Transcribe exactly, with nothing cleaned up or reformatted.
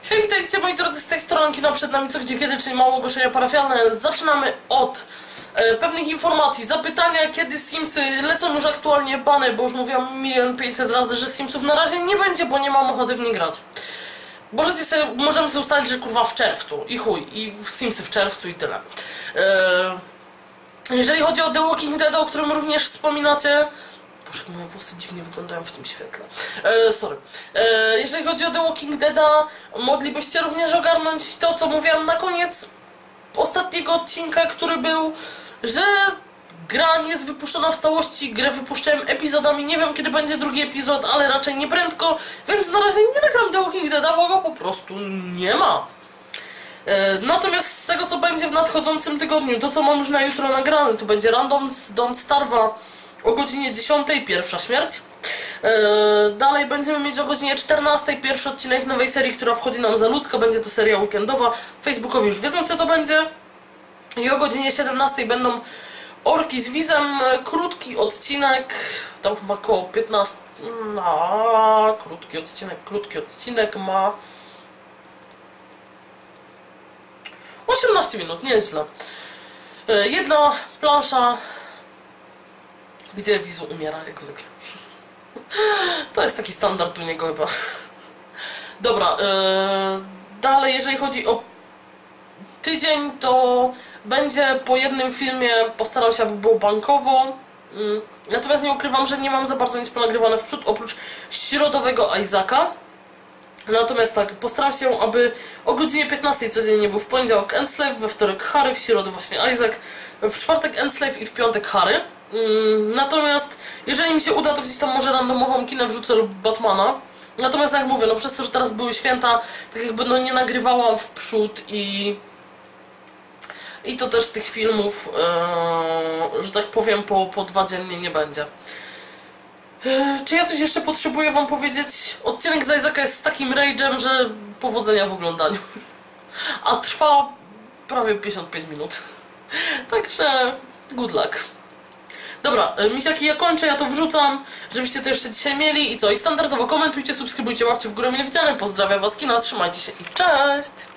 Hej, witajcie moi drodzy, z tej strony Kino Przed Nami Co Gdzie Kiedy, czyli małe ogłoszenia parafialne. Zaczynamy od e, pewnych informacji, zapytania, kiedy Simsy lecą już aktualnie bane, bo już mówiłam milion pięćset razy, że Simsów na razie nie będzie, bo nie mam ochoty w nie grać. Możecie sobie, możemy sobie ustalić, że kurwa w czerwcu i chuj, i Simsy w czerwcu i tyle. E, jeżeli chodzi o The Walking Dead, o którym również wspominacie, boże, jak moje włosy dziwnie wyglądają w tym świetle. E, sorry. E, jeżeli chodzi o The Walking Dead'a, moglibyście również ogarnąć to, co mówiłam na koniec ostatniego odcinka, który był, że gra nie jest wypuszczona w całości, grę wypuszczałem epizodami, nie wiem kiedy będzie drugi epizod, ale raczej nie prędko, więc na razie nie nagram The Walking Dead'a, bo go po prostu nie ma. E, natomiast z tego, co będzie w nadchodzącym tygodniu, to co mam już na jutro nagrane, to będzie Random z Don't Starve'a o godzinie dziesiątej, pierwsza śmierć. Yy, dalej będziemy mieć o godzinie czternastej pierwszy odcinek nowej serii, która wchodzi nam za ludzko. Będzie to seria weekendowa. Facebookowi już wiedzą, co to będzie. I o godzinie siedemnastej będą Orki z Wizem. Krótki odcinek, tam chyba około piętnaście... No, krótki odcinek, krótki odcinek ma osiemnaście minut, nieźle. Yy, jedna plansza, gdzie Wizu umiera, jak zwykle. To jest taki standard u niego chyba. Dobra, yy, dalej jeżeli chodzi o tydzień, to będzie po jednym filmie, postaram się, aby było bankowo. Yy, natomiast nie ukrywam, że nie mam za bardzo nic ponagrywane w przód, oprócz środowego Isaaca. Natomiast tak, postaram się, aby o godzinie piętnastej codziennie był w poniedziałek Enslave, we wtorek Harry, w środę właśnie Isaac, w czwartek Enslave i w piątek Harry. Natomiast jeżeli mi się uda, to gdzieś tam może randomową kinę wrzucę lub Batmana. Natomiast jak mówię, no przez to, że teraz były święta, tak jakby no nie nagrywałam w przód i i to też tych filmów, yy, że tak powiem, po, po dwa dziennie nie będzie. Yy, czy ja coś jeszcze potrzebuję wam powiedzieć? Odcinek z Isaaca jest z takim rage'em, że powodzenia w oglądaniu. A trwa prawie pięćdziesiąt pięć minut. Także good luck. Dobra, misiaki, ja kończę, ja to wrzucam, żebyście to jeszcze dzisiaj mieli i co? I standardowo komentujcie, subskrybujcie, łapcie w górę mile widziane. Pozdrawiam was, kina, trzymajcie się i cześć!